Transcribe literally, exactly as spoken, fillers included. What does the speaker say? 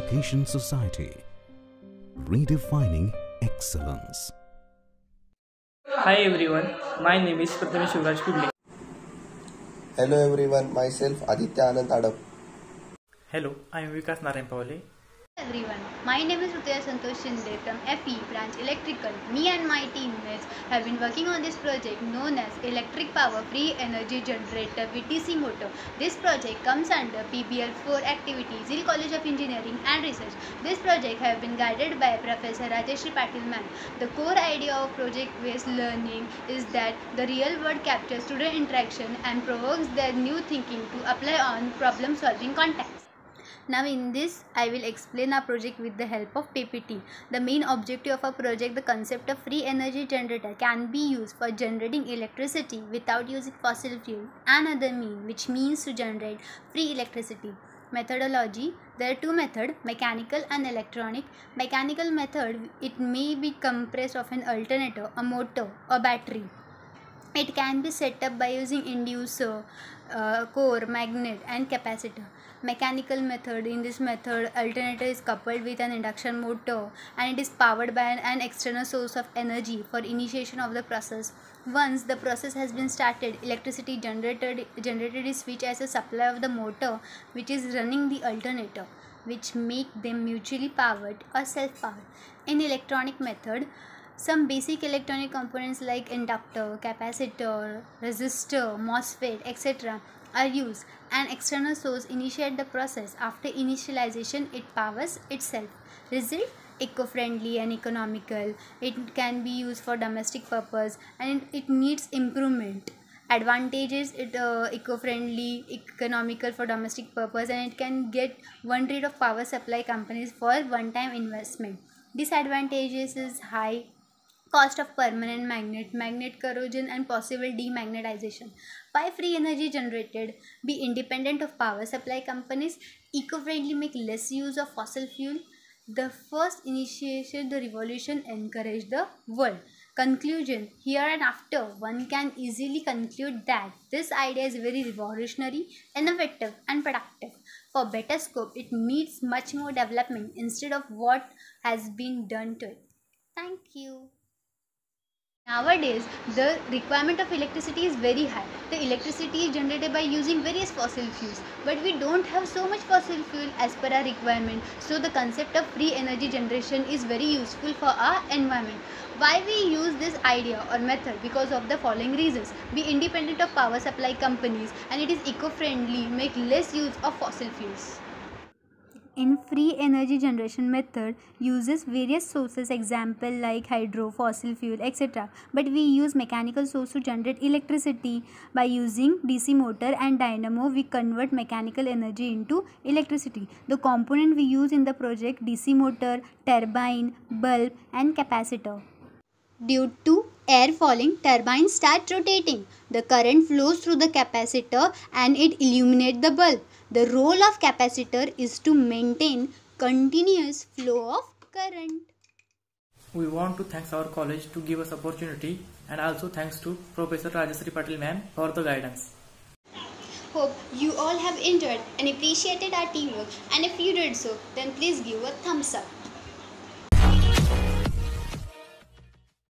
Education Society, redefining excellence. Hi everyone, my name is Prathamesh Shivraj Kudle. Hello everyone, myself Aditya Anand Adap. Hello, I am Vikas Narayan Pawale. Hello everyone, my name is Rutaya Santosh Shinde from F E branch Electrical. Me and my teammates have been working on this project known as Electric Power Free Energy Generator with D C motor. This project comes under P B L four activities, Hill College of Engineering and Research. This project have been guided by Professor Rajeshri Patil ma'am. The core idea of project-based learning is that the real world captures student interaction and provokes their new thinking to apply on problem-solving context. Now in this, I will explain our project with the help of P P T. The main objective of our project, the concept of free energy generator can be used for generating electricity without using fossil fuel and other means, which means to generate free electricity. Methodology, there are two methods, mechanical and electronic. Mechanical method, it may be comprised of an alternator, a motor, a battery. It can be set up by using inducer, uh, core, magnet and capacitor. Mechanical method, in this method alternator is coupled with an induction motor and it is powered by an, an external source of energy for initiation of the process. Once the process has been started, electricity generated, generated is switched as a supply of the motor which is running the alternator, which make them mutually powered or self-powered. In electronic method, some basic electronic components like inductor, capacitor, resistor, MOSFET, et cetera are used. An external source initiates the process. After initialization, it powers itself. Result: eco-friendly and economical. It can be used for domestic purpose and it needs improvement. Advantages: it uh, eco-friendly, economical for domestic purpose, and it can get one rate of power supply companies for one-time investment. Disadvantages is high cost of permanent magnet, magnet corrosion and possible demagnetization. Why free energy generated? Be independent of power supply companies. Eco-friendly, make less use of fossil fuel. The first initiation the revolution encouraged the world. Conclusion: here and after, one can easily conclude that this idea is very revolutionary, innovative and productive. For better scope, it needs much more development instead of what has been done to it. Thank you. Nowadays, the requirement of electricity is very high. The electricity is generated by using various fossil fuels, but we don't have so much fossil fuel as per our requirement. So the concept of free energy generation is very useful for our environment. Why we use this idea or method? Because of the following reasons. Be independent of power supply companies, and it is eco-friendly, make less use of fossil fuels. In free energy generation method uses various sources, example like hydro, fossil fuel, et cetera. But we use mechanical source to generate electricity. By using D C motor and dynamo, we convert mechanical energy into electricity. The component we use in the project: D C motor, turbine, bulb and capacitor. Due to air falling, turbines start rotating. The current flows through the capacitor and it illuminates the bulb. The role of capacitor is to maintain continuous flow of current. We want to thank our college to give us opportunity, and also thanks to Professor Rajeshri Patil ma'am for the guidance. Hope you all have enjoyed and appreciated our teamwork, and if you did so, then please give a thumbs up.